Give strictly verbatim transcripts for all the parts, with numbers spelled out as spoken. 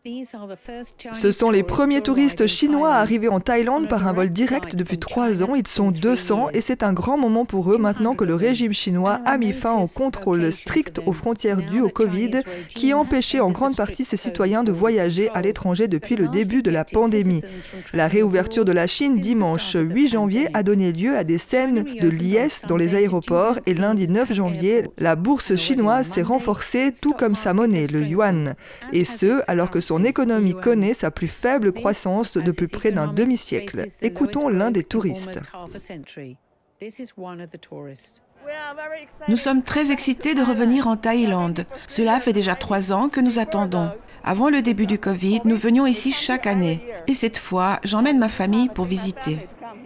Ce sont les premiers touristes chinois à arriver en Thaïlande par un vol direct depuis trois ans. Ils sont deux cents et c'est un grand moment pour eux maintenant que le régime chinois a mis fin au contrôle strict aux frontières dû au Covid qui empêchait en grande partie ses citoyens de voyager à l'étranger depuis le début de la pandémie. La réouverture de la Chine dimanche huit janvier a donné lieu à des scènes de liesse dans les aéroports et lundi neuf janvier, la bourse chinoise s'est renforcée tout comme sa monnaie, le yuan. Et ce, alors que son économie connaît sa plus faible croissance depuis près d'un demi-siècle. Écoutons l'un des touristes. Nous sommes très excités de revenir en Thaïlande. Cela fait déjà trois ans que nous attendons. Avant le début du Covid, nous venions ici chaque année. Et cette fois, j'emmène ma famille pour visiter.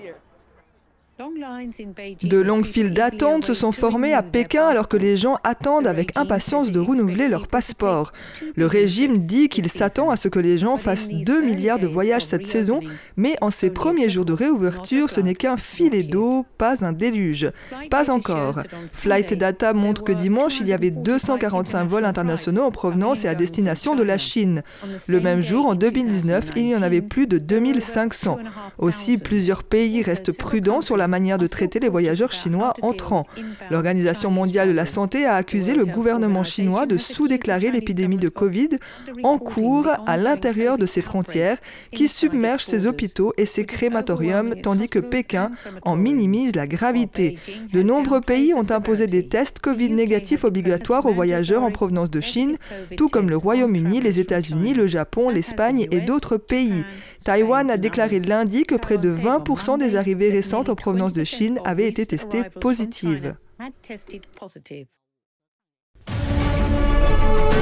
De longues files d'attente se sont formées à Pékin alors que les gens attendent avec impatience de renouveler leur passeport. Le régime dit qu'il s'attend à ce que les gens fassent deux milliards de voyages cette saison, mais en ces premiers jours de réouverture, ce n'est qu'un filet d'eau, pas un déluge. Pas encore. Flight Data montre que dimanche, il y avait deux cent quarante-cinq vols internationaux en provenance et à destination de la Chine. Le même jour, en deux mille dix-neuf, il y en avait plus de deux mille cinq cents. Aussi, plusieurs pays restent prudents sur la manière de traiter les voyageurs chinois entrants. L'Organisation mondiale de la santé a accusé le gouvernement chinois de sous-déclarer l'épidémie de Covid en cours à l'intérieur de ses frontières, qui submerge ses hôpitaux et ses crématoriums, tandis que Pékin en minimise la gravité. De nombreux pays ont imposé des tests Covid négatifs obligatoires aux voyageurs en provenance de Chine, tout comme le Royaume-Uni, les États-Unis, le Japon, l'Espagne et d'autres pays. Taïwan a déclaré lundi que près de vingt pour cent des arrivées récentes en provenance de Chine avaient été testées positives.